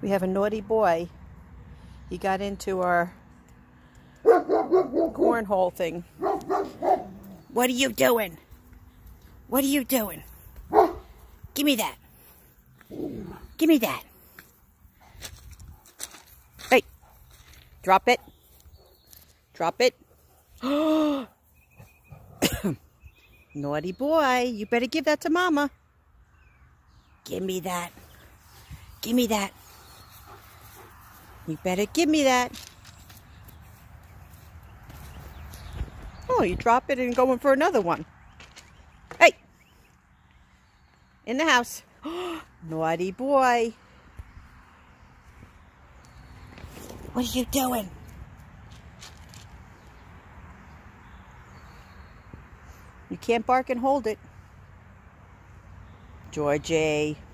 We have a naughty boy. He got into our cornhole thing. What are you doing? What are you doing? Give me that. Give me that. Hey, drop it. Drop it. Naughty boy, you better give that to Mama. Give me that. Give me that. You better give me that. Oh, you drop it and going for another one. Hey! In the house. Naughty boy. What are you doing? You can't bark and hold it. Georgie.